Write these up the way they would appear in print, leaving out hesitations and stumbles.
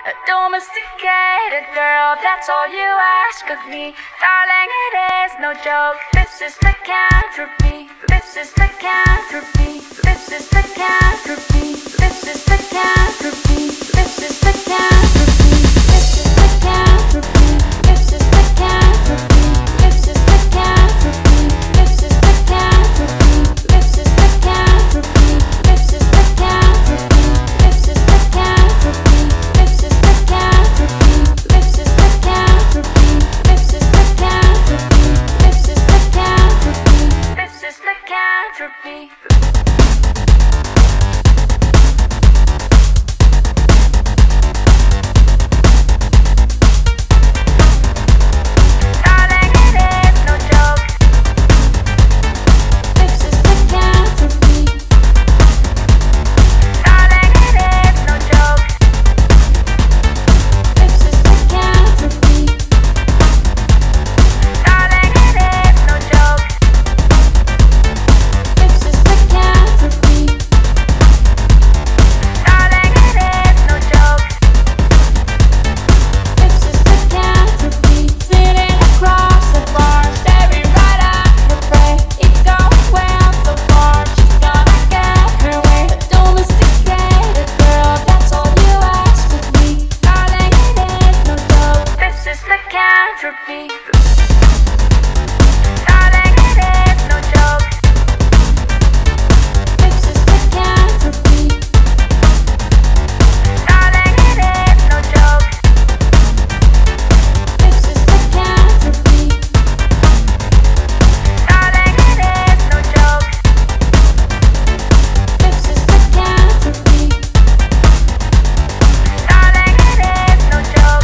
A domesticated girl, that's all you ask of me. Darling, it is no joke. This is lycanthropy. This is lycanthropy. This is lycanthropy. This is lycanthropy. This is lycanthropy. This is lycanthropy. This is lycanthropy. This is lycanthropy. This is lycanthropy. This is lycanthropy. This is lycanthropy. This is lycanthropy. This is lycanthropy. This is lycanthropy. This is lycanthropy. This is lycanthropy. This is lycanthropy. Lycanthropy. Darling, it is no joke. This is lycanthropy. Darling, it is no joke. This is lycanthropy. Darling, it is no joke. This is lycanthropy. Darling, it is no joke.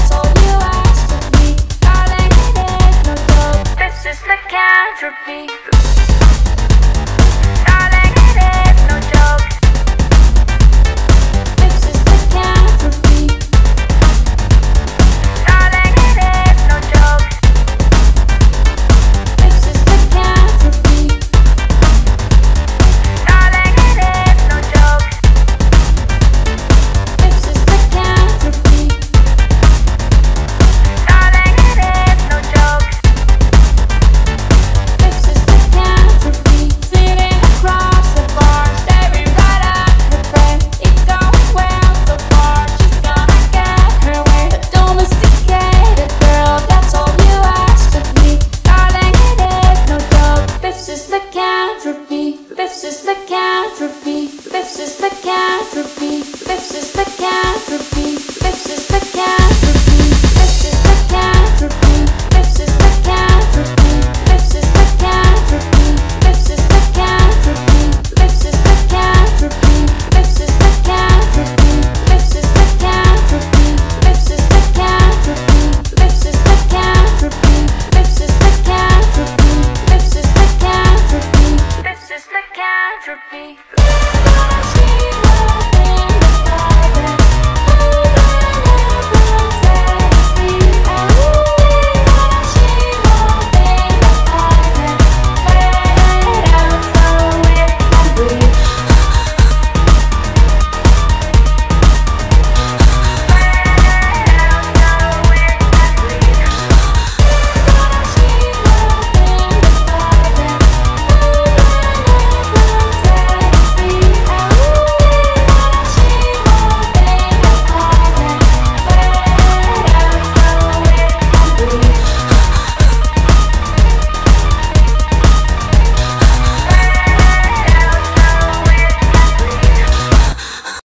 Lycanthropy.